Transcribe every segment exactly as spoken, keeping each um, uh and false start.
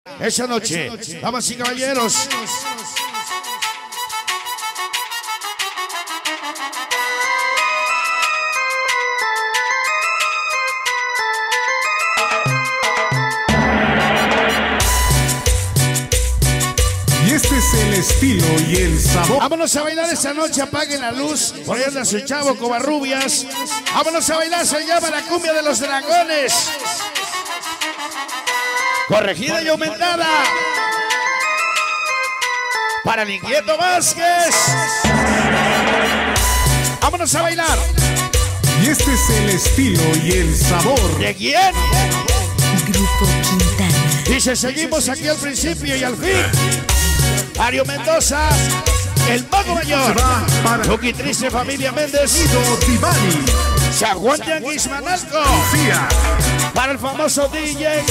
esa noche, damas y caballeros. Y este es el estilo y el sabor. Vámonos a bailar esta noche, apaguen la luz. Por ahí anda su chavo Covarrubias. Vámonos a bailar, se llama la cumbia de los dragones. Corregida y aumentada para el Inquieto Vázquez. Vámonos a bailar. Y este es el estilo y el sabor. ¿De quién? Grupo Quintana. Dice, seguimos aquí al principio y al fin. Mario Mendoza, el Mago Mayor, Luqui Triste, Familia Méndez, San Juan Yanguis Manalco, para el famoso D J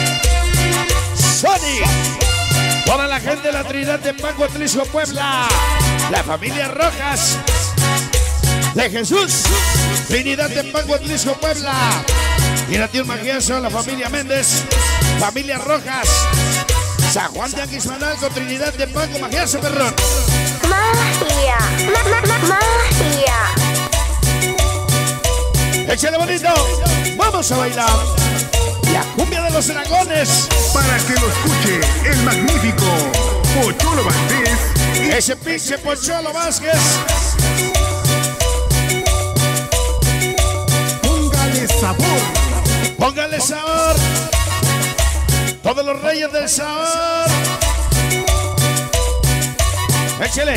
Sony, toda la gente de la Trinidad de Pango, Atlisco, Puebla, la familia Rojas de Jesús, Trinidad de Pango, Atlisco, Puebla, y la tía Magieso, la familia Méndez, familia Rojas, San Juan de Aquismanalco, Trinidad de Pango, Magieso, perrón. Magia, ma, ma, ma, magia. Échale bonito, vamos a bailar la cumbia de los dragones. Para que lo escuche el magnífico Pocholo Valdés. Ese pinche Pocholo Vázquez. Póngale sabor. Póngale sabor. Todos los reyes del sabor. Échale.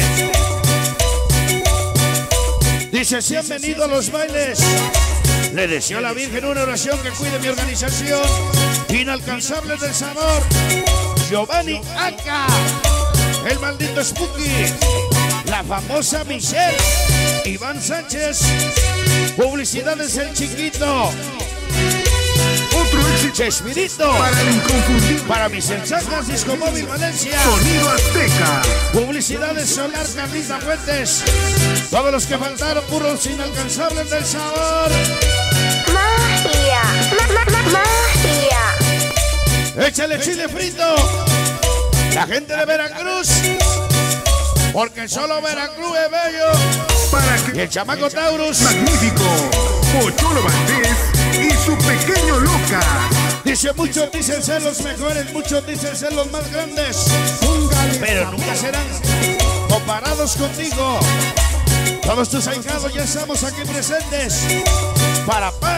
Dice, si han venido a los bailes, le deseo a la Virgen una oración que cuide mi organización. Inalcanzables del sabor. Giovanni Aca, el maldito Spooky, la famosa Michelle, Iván Sánchez, publicidades El Chiquito, Otro éxito Chespirito, para el inconfundible. para mis sensatas, Disco Móvil Valencia, Sonido Azteca. publicidades Solar Carlita Fuentes, todos los que faltaron, puros inalcanzables del sabor. Magia, ma, ma, ma, magia. Échale chile frito, la gente de Veracruz, porque solo Veracruz es bello. Para Y que el chamaco Taurus magnífico Pocholo Valdés y su pequeño Loca. dice, muchos dicen ser los mejores, muchos dicen ser los más grandes, Póngale pero sabor. nunca serán comparados contigo. Todos tus ahijados ya estamos aquí presentes para par,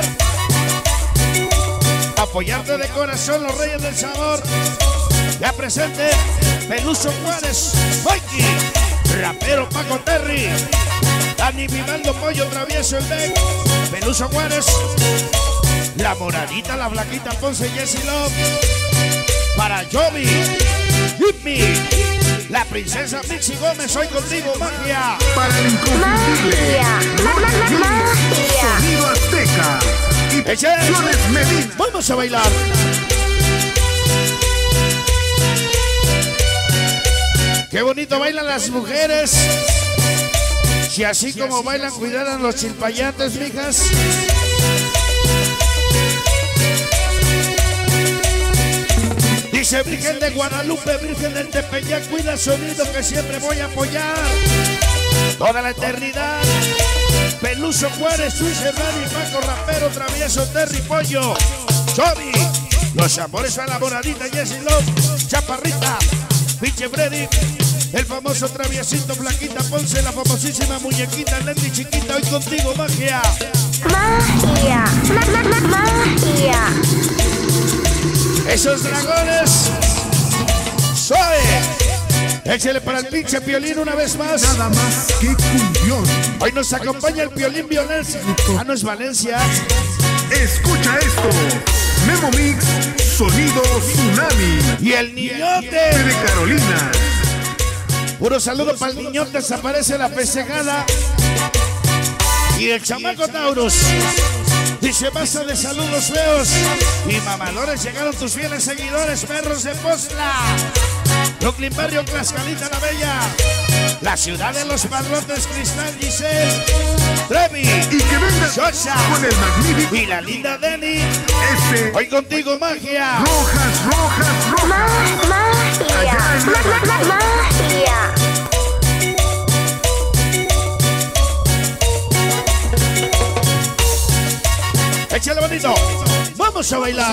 apoyarte de corazón, los reyes del sabor. Ya presente Peluso Juárez, Mikey, rapero Paco Terry, Dani Vivaldo, Pollo Travieso, el Ben, Peluso Juárez, la Moradita, la Flaquita Ponce, Jessie Love, para Jovi, Jimmy, la princesa Mixi Gómez, hoy contigo, magia. Para el inconfundible Magia, ma, ma, ma, magia. Sonido Azteca y Échale. Producciones Medina. Vamos a bailar. Qué bonito bailan las mujeres. Si así como bailan, cuidaran los chilpayates, mijas. Dice, Virgen de Guadalupe, Virgen del Tepeyac, cuida el sonido que siempre voy a apoyar toda la eternidad. Peluso Juárez, Luis Hernández, Paco Rapero, Travieso, Terry Pollo, Chobi, los amores a la Moradita, Jessie Love, Chaparrita, Pinche Freddy, el famoso Traviesito, Flaquita Ponce, la famosísima muñequita Lendy Chiquita, hoy contigo, magia. Magia, ma, ma, ma, magia. Esos dragones, suave. Échale para el pinche Piolín una vez más. Nada más que cumbión. Hoy nos acompaña el Piolín Violencia. Ah, no es Valencia. Escucha esto. Memo Mix, Sonido Tsunami. Y el niñote. De Carolina. Puro saludo para el niñote, desaparece la pesegada. Y el chamaco Taurus. Dice basta de saludos feos y mamadores, llegaron tus fieles seguidores, perros de Postla. Brooklyn Barrio, Tlaxcalita la Bella, la ciudad de los padrotes, Cristal, Giselle, Trevi, Y que venga Sosa con el magnífico y la linda Denny. ese Hoy contigo, magia. Rojas, Rojas, Rojas. Ma- magia. Ma- ma- ma- magia. Échale bonito. Vamos a bailar.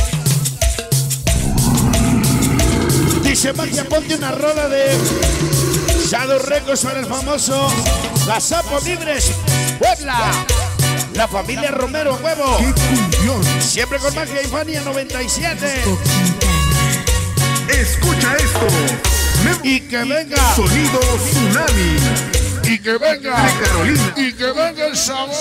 Dice magia, ponte una rola de Shadow Records para el famoso Las Sapos Libres, Puebla. La familia Romero Huevo. ¡Qué cumbión! Siempre con magia y Fania noventa y siete. Escucha esto. Me- Y que venga. Sonido Tsunami Y que venga. de Carolina. Y que venga el sabor.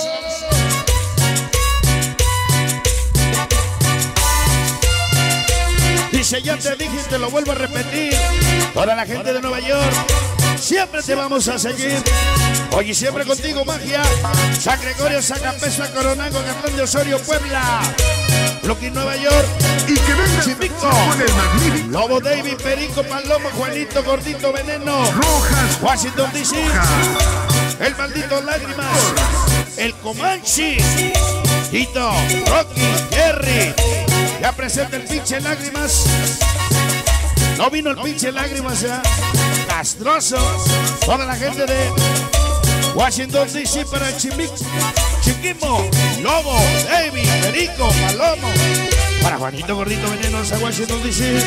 Dice, ya te dije y te lo vuelvo a repetir. Toda la gente de Nueva York, siempre te vamos a seguir. Hoy y siempre contigo, magia. San Gregorio, Zacapesa, Coronango, Catlán de Osorio, Puebla. Brooklyn, Nueva York. Y que venga Chimico. con el magnífico Lobo, David, Perico, Palomo, Juanito, Gordito, Veneno. Rojas, Washington, D C. Rojas. El maldito Lágrimas. El Comanche. Tito, Rocky, Jerry. Ya presenta el pinche Lágrimas. No vino el pinche Lágrimas ya. Castroso. Toda la gente de Washington, D C para el Chimic, Chiquimo, Lobo, David, Perico, Palomo. Para Juanito, Gordito, Venenos a Washington, D C.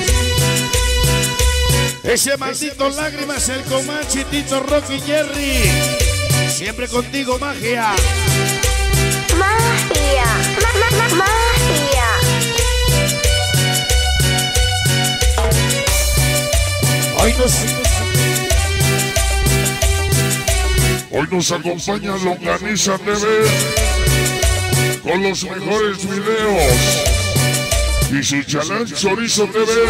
Ese maldito Lágrimas, el Comanche, Tito, Rocky, Jerry. Siempre contigo, magia. Magia. Ma- ma- ma- magia. Hoy nos, Hoy nos acompaña Longaniza T V con los mejores videos y su chalán Chorizo T V.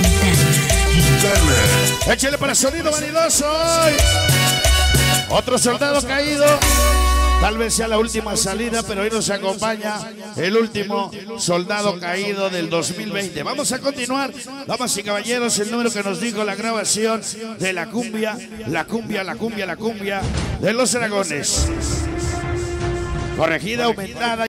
échale para sonido vanidoso hoy. Otro soldado caído. Tal vez sea la última salida, pero hoy nos acompaña el último soldado caído del dos mil veinte. Vamos a continuar, damas y caballeros, el número que nos dijo la grabación de la cumbia, la cumbia, la cumbia, la cumbia de los dragones. Corregida, aumentada.